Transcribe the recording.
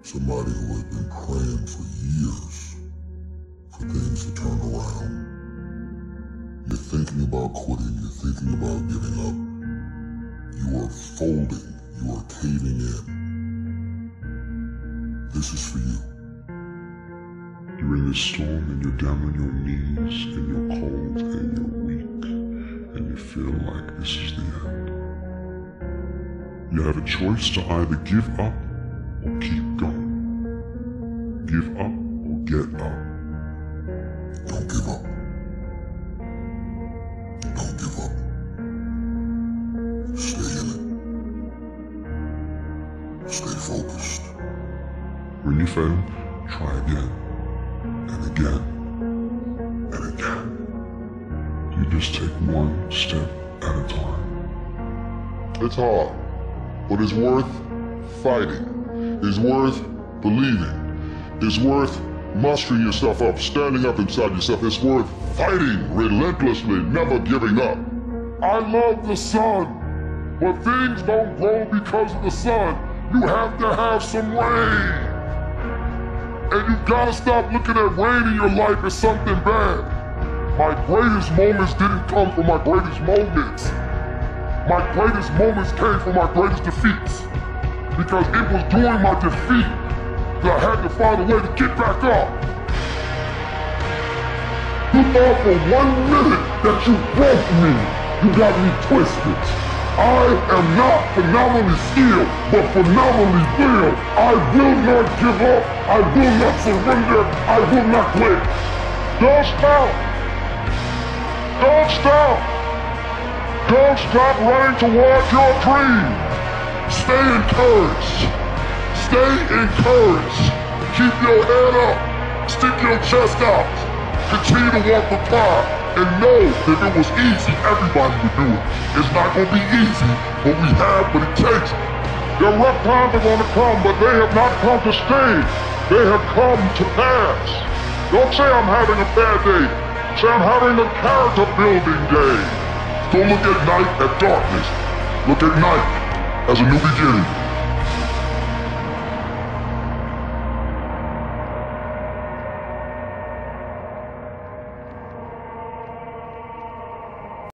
Somebody who has been praying for years for things to turn around. You're thinking about quitting, you're thinking about giving up. You are folding, you are caving in. This is for you. You're in this storm and you're down on your knees and you're cold and you're weak and you feel like this is the end. You have a choice to either give up or keep going. Give up or get up. Don't give up. Don't give up. Stay in it. Stay focused. When you fail, try again. And again. And again. You just take one step at a time. It's hard, but it's worth fighting. It's worth believing. It's worth mustering yourself up, standing up inside yourself. It's worth fighting relentlessly, never giving up. I love the sun, but things don't grow because of the sun. You have to have some rain. And you gotta stop looking at rain in your life as something bad. My greatest moments didn't come from my greatest moments. My greatest moments came from my greatest defeats. Because it was during my defeat that I had to find a way to get back up. You thought for 1 minute that you broke me. You got me twisted. I am not phenomenally skilled, but phenomenally built. I will not give up. I will not surrender. I will not quit. Don't stop. Don't stop. Don't stop running towards your dream. Stay encouraged. Stay encouraged. Keep your head up. Stick your chest out. Continue to walk with pride. And know that if it was easy, everybody would do it. It's not going to be easy, but we have what it takes. Their rough times are going to come, but they have not come to stay. They have come to pass. Don't say I'm having a bad day. Say I'm having a character building day. Don't look at night as darkness. Look at night as a new beginning.